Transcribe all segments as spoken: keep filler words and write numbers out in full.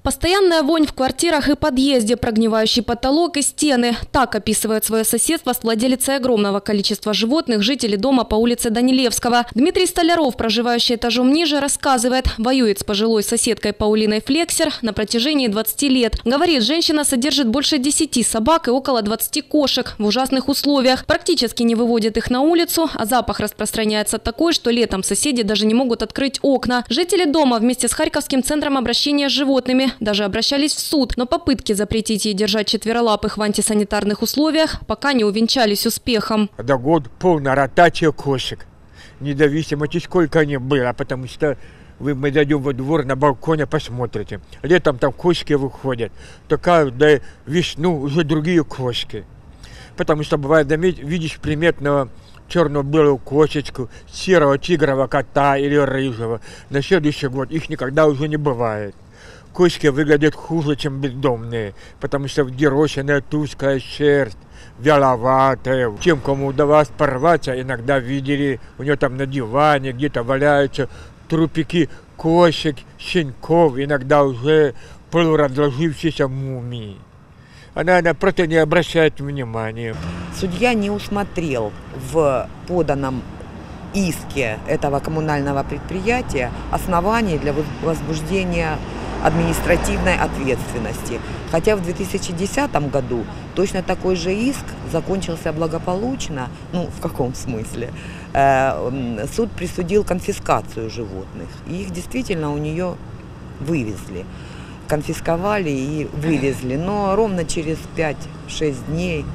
Постоянная вонь в квартирах и подъезде, прогнивающий потолок и стены. Так описывает свое соседство с владелицей огромного количества животных жители дома по улице Данилевского. Дмитрий Столяров, проживающий этажом ниже, рассказывает, воюет с пожилой соседкой Паулиной Флексер на протяжении двадцати лет. Говорит, женщина содержит больше десяти собак и около двадцати кошек в ужасных условиях. Практически не выводит их на улицу, а запах распространяется такой, что летом соседи даже не могут открыть окна. Жители дома вместе с Харьковским центром обращения с животными даже обращались в суд, но попытки запретить ей держать четверолапых в антисанитарных условиях пока не увенчались успехом. За год полная ротация кошек, независимости сколько они было, потому что вы, мы зайдем во двор, на балконе посмотрите. Летом там кошки выходят, только до весну уже другие кошки. Потому что бывает, видишь приметного черно-белую кошечку, серого тигрового кота или рыжего. На следующий год их никогда уже не бывает. Кошки выглядят хуже, чем бездомные, потому что взъерошенная тусклая шерсть, вяловатая. Тем, кому удавалось порваться, иногда видели, у нее там на диване где-то валяются трупики кошек, щенков, иногда уже полуразложившиеся мумии. Она, она просто не обращает внимания. Судья не усмотрел в поданном иске этого коммунального предприятия оснований для возбуждения административной ответственности. Хотя в две тысячи десятом году точно такой же иск закончился благополучно. Ну, в каком смысле? Суд присудил конфискацию животных. И их действительно у нее вывезли. Конфисковали и вывезли. Но ровно через пять-шесть дней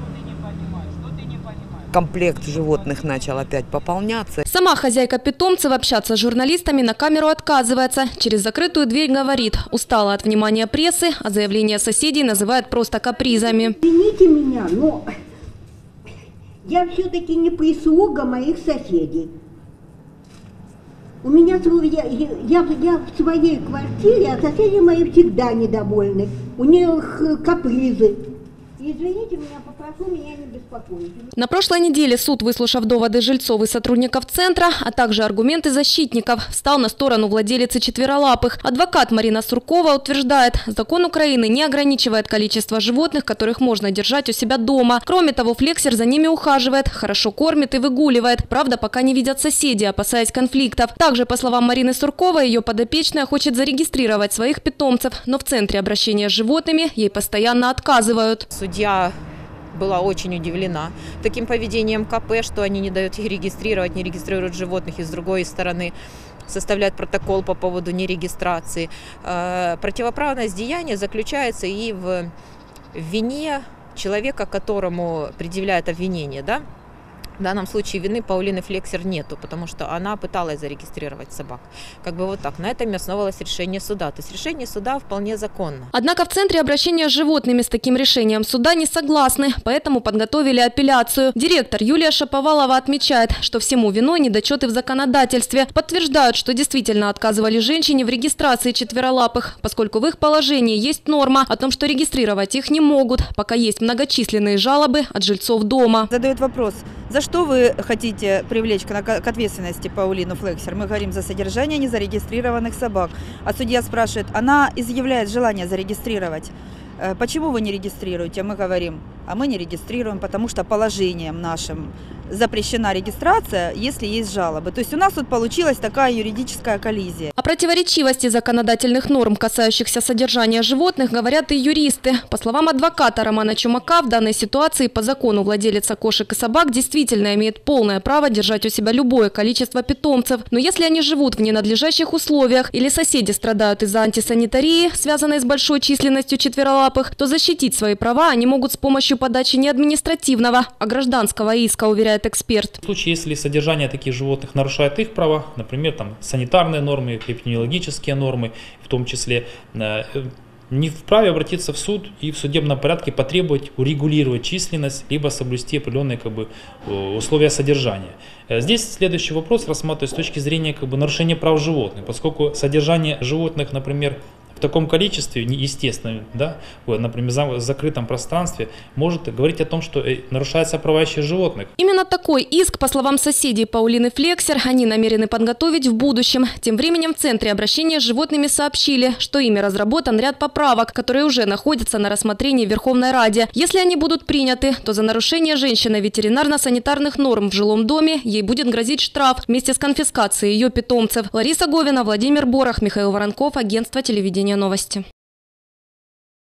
комплект животных начал опять пополняться. Сама хозяйка питомцев общаться с журналистами на камеру отказывается. Через закрытую дверь говорит, устала от внимания прессы, а заявления соседей называет просто капризами. Извините меня, но я все-таки не прислуга моих соседей. У меня я, я, я в своей квартире, а соседи мои всегда недовольны. У них капризы. Извините меня, попрошу меня не беспокоить. На прошлой неделе суд, выслушав доводы жильцов и сотрудников центра, а также аргументы защитников, встал на сторону владелицы четверолапых. Адвокат Марина Суркова утверждает, закон Украины не ограничивает количество животных, которых можно держать у себя дома. Кроме того, Флексер за ними ухаживает, хорошо кормит и выгуливает. Правда, пока не видят соседи, опасаясь конфликтов. Также, по словам Марины Сурковой, ее подопечная хочет зарегистрировать своих питомцев, но в центре обращения с животными ей постоянно отказывают. Судья была очень удивлена таким поведением ка пэ, что они не дают их регистрировать, не регистрируют животных, и с другой стороны составляют протокол по поводу нерегистрации. Противоправность деяния заключается и в вине человека, которому предъявляют обвинение, да? В данном случае вины Паулины Флексер нету, потому что она пыталась зарегистрировать собак. Как бы вот так. На этом и основалось решение суда. То есть решение суда вполне законно. Однако в центре обращения с животными с таким решением суда не согласны, поэтому подготовили апелляцию. Директор Юлия Шаповалова отмечает, что всему виной недочеты в законодательстве. Подтверждают, что действительно отказывали женщине в регистрации четверолапых, поскольку в их положении есть норма о том, что регистрировать их не могут, пока есть многочисленные жалобы от жильцов дома. Задают вопрос, за что вы хотите привлечь к ответственности Паулину Флексер? Мы говорим за содержание незарегистрированных собак. А судья спрашивает, она изъявляет желание зарегистрировать. Почему вы не регистрируете? Мы говорим, а мы не регистрируем, потому что положением нашим запрещена регистрация, если есть жалобы. То есть у нас тут получилась такая юридическая коллизия. О противоречивости законодательных норм, касающихся содержания животных, говорят и юристы. По словам адвоката Романа Чумака, в данной ситуации по закону владелица кошек и собак действительно имеет полное право держать у себя любое количество питомцев. Но если они живут в ненадлежащих условиях или соседи страдают из-за антисанитарии, связанной с большой численностью четверолапых, то защитить свои права они могут с помощью подачи не административного, а гражданского иска, уверяет эксперт. В случае, если содержание таких животных нарушает их права, например, там, санитарные нормы, эпидемиологические нормы, в том числе, не вправе обратиться в суд и в судебном порядке потребовать урегулировать численность, либо соблюсти определенные как бы, условия содержания. Здесь следующий вопрос рассматривается с точки зрения как бы, нарушения прав животных, поскольку содержание животных, например, в таком количестве, не- естественно, да, в, например, за- в закрытом пространстве, может говорить о том, что э, нарушаются права еще животных. Именно такой иск, по словам соседей Паулины Флексер, они намерены подготовить в будущем. Тем временем в Центре обращения с животными сообщили, что ими разработан ряд поправок, которые уже находятся на рассмотрении в Верховной Раде. Если они будут приняты, то за нарушение женщиной ветеринарно-санитарных норм в жилом доме ей будет грозить штраф вместе с конфискацией ее питомцев. Лариса Говина, Владимир Борох, Михаил Воронков, агентство телевидения «Новости».